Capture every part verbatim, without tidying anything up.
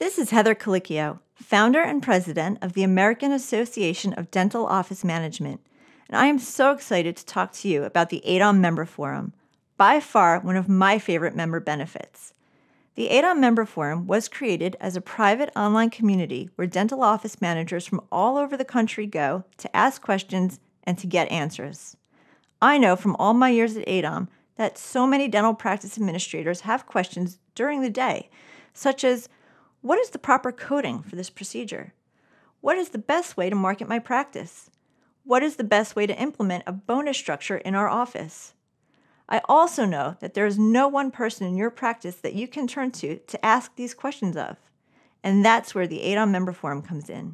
This is Heather Colicchio, founder and president of the American Association of Dental Office Management, and I am so excited to talk to you about the A D O M Member Forum, by far one of my favorite member benefits. The A D O M Member Forum was created as a private online community where dental office managers from all over the country go to ask questions and to get answers. I know from all my years at A D O M that so many dental practice administrators have questions during the day, such as, what is the proper coding for this procedure? What is the best way to market my practice? What is the best way to implement a bonus structure in our office? I also know that there is no one person in your practice that you can turn to to ask these questions of, and that's where the A D O M Member Forum comes in.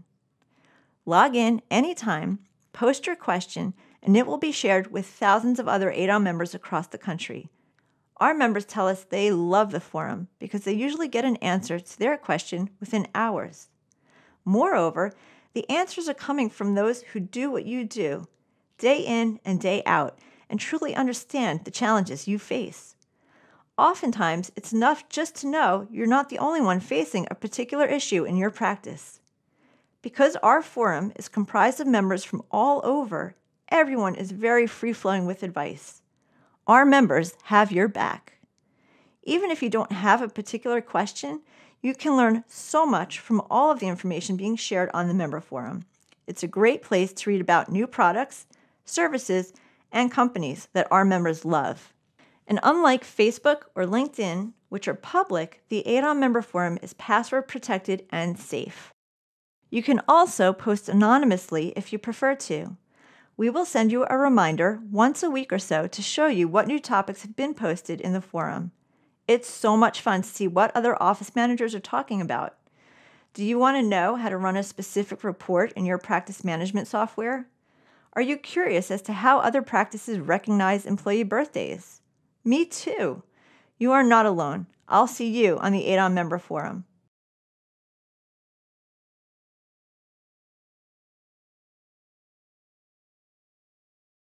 Log in anytime, post your question, and it will be shared with thousands of other A D O M members across the country. Our members tell us they love the forum because they usually get an answer to their question within hours. Moreover, the answers are coming from those who do what you do, day in and day out, and truly understand the challenges you face. Oftentimes, it's enough just to know you're not the only one facing a particular issue in your practice. Because our forum is comprised of members from all over, everyone is very free-flowing with advice. Our members have your back. Even if you don't have a particular question, you can learn so much from all of the information being shared on the member forum. It's a great place to read about new products, services, and companies that our members love. And unlike Facebook or LinkedIn, which are public, the A D O M member forum is password protected and safe. You can also post anonymously if you prefer to. We will send you a reminder once a week or so to show you what new topics have been posted in the forum. It's so much fun to see what other office managers are talking about. Do you want to know how to run a specific report in your practice management software? Are you curious as to how other practices recognize employee birthdays? Me too. You are not alone. I'll see you on the A D O M Member Forum.